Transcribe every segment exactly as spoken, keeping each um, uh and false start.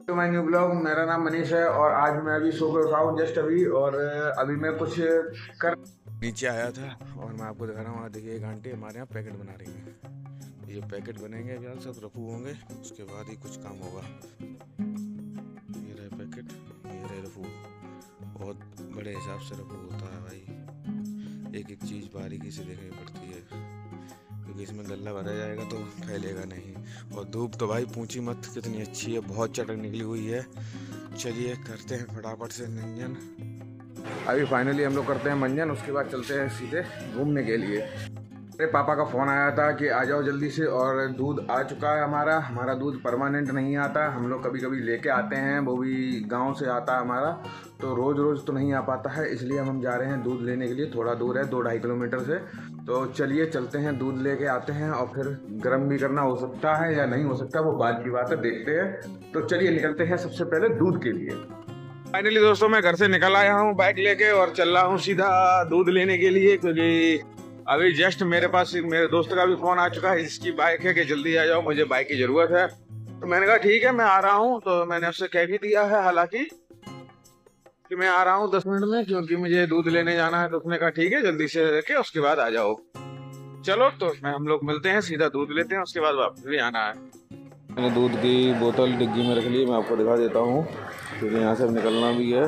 तो my new blog, मेरा नाम मनीष है और आज मैं अभी सो कर उठा हूँ जस्ट अभी। और अभी मैं कुछ कर नीचे आया था और मैं आपको दिखा रहा हूँ। देखिए एक आंटी हमारे यहाँ पैकेट बना रही है। ये पैकेट बनेंगे अभी सब रफू होंगे, उसके बाद ही कुछ काम होगा। ये रहे पैकेट, ये रहे रफू। बहुत बड़े हिसाब से रफू होता है भाई, एक एक चीज़ बारीकी से देखनी पड़ती है क्योंकि इसमें गल्ला भरा जाएगा तो फैलेगा नहीं। और धूप तो भाई पूछी मत कितनी अच्छी है, बहुत चटक निकली हुई है। चलिए करते हैं फटाफट से मंजन। अभी फाइनली हम लोग करते हैं मंजन, उसके बाद चलते हैं सीधे घूमने के लिए। मेरे पापा का फ़ोन आया था कि आ जाओ जल्दी से, और दूध आ चुका है हमारा। हमारा दूध परमानेंट नहीं आता, हम लोग कभी कभी लेके आते हैं, वो भी गांव से आता है हमारा, तो रोज़ रोज़ तो नहीं आ पाता है। इसलिए हम जा रहे हैं दूध लेने के लिए। थोड़ा दूर है, दो ढाई किलोमीटर से। तो चलिए चलते हैं, दूध लेके आते हैं। और फिर गर्म भी करना हो सकता है या नहीं हो सकता, वो बाद की बात है, देखते हैं। तो चलिए निकलते हैं सबसे पहले दूध के लिए। फाइनली दोस्तों मैं घर से निकल आया हूँ बाइक लेके और चल रहा हूँ सीधा दूध लेने के लिए, क्योंकि अभी जस्ट मेरे पास मेरे दोस्त का भी फोन आ चुका है, इसकी बाइक है कि जल्दी आ जाओ, मुझे बाइक की जरूरत है। तो मैंने कहा ठीक है मैं आ रहा हूँ। तो मैंने उससे कह भी दिया है हालांकि कि मैं आ रहा हूँ दस मिनट में, क्योंकि मुझे दूध लेने जाना है। तो उसने कहा ठीक है जल्दी से लेके उसके बाद आ जाओ। चलो तो मैं हम लोग मिलते हैं, सीधा दूध लेते हैं, उसके बाद वापस भी आना है। मैंने दूध की बोतल डिग्गी में रख ली, मैं आपको दिखा देता हूँ क्योंकि यहाँ से निकलना भी है।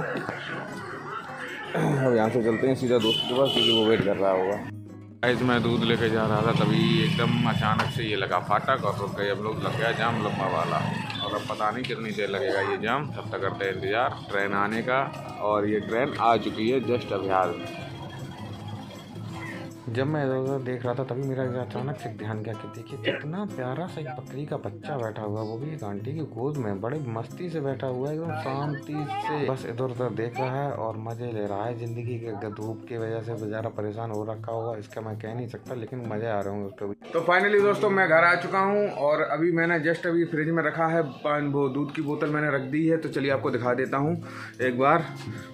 अब यहाँ से चलते हैं सीधा दोस्त के पास, क्योंकि वो वेट कर रहा होगा। गाइस मैं दूध लेके जा रहा था, तभी एकदम अचानक से ये लगा फाटक और रुक गए। हम लोग लग गया जाम लंबा वाला, और अब पता नहीं कितनी देर लगेगा ये जाम। तब तक करते हैं इंतजार ट्रेन आने का। और ये ट्रेन आ चुकी है जस्ट अभी हाल। जब मैं इधर उधर देख रहा था तभी मेरा अचानक से ध्यान गया कि देखिए कितना प्यारा सा एक बकरी का बच्चा बैठा हुआ है, वो भी एक आंटी की गोद में, बड़े मस्ती से बैठा हुआ है, एकदम शांति से बस इधर उधर देख रहा है और मजे ले रहा है जिंदगी के। धूप की वजह से बेचारा परेशान हो रखा होगा, इसका मैं कह नहीं सकता, लेकिन मजे आ रहे होंगे उसको भी। तो फाइनली दोस्तों मैं घर आ चुका हूँ और अभी मैंने जस्ट अभी फ्रिज में रखा है वो दूध की बोतल मैंने रख दी है। तो चलिए आपको दिखा देता हूँ एक बार।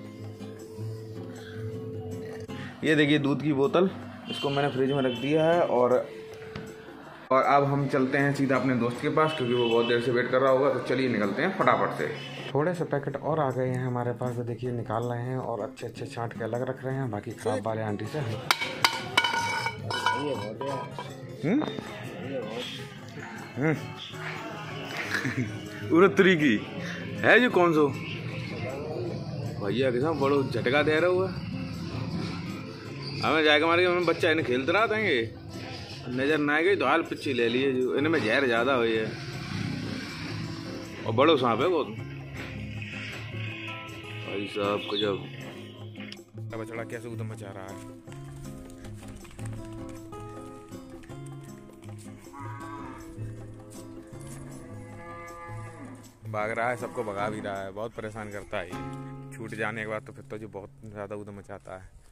ये देखिए दूध की बोतल, इसको मैंने फ्रिज में रख दिया है। और और अब हम चलते हैं सीधा अपने दोस्त के पास, क्योंकि वो बहुत देर से वेट कर रहा होगा। तो चलिए निकलते हैं फटाफट से। थोड़े से पैकेट और आ गए हैं हमारे पास, तो देखिए निकाल रहे हैं और अच्छे अच्छे छांट के अलग रख रहे हैं, बाकी खराब वाले आंटी से हैं। उड़तरी की है जो कौन सो भैया के साथ बड़ो झटका दे रहा हुआ। हमें जाएगा हमारे हमें बच्चा इन्हें खेलते रहा देंगे, नजर ना आ गई तो हाल पिछी ले लिए। जो इनमें जहर ज्यादा हुई है और बड़ो सांप है वो भाई साहब को। जब बछड़ा कैसे उधम मचा रहा है, भाग रहा है, सबको भगा भी रहा है, बहुत परेशान करता है ये। छूट जाने के बाद तो फिर तो जो बहुत ज्यादा उधम मचाता है।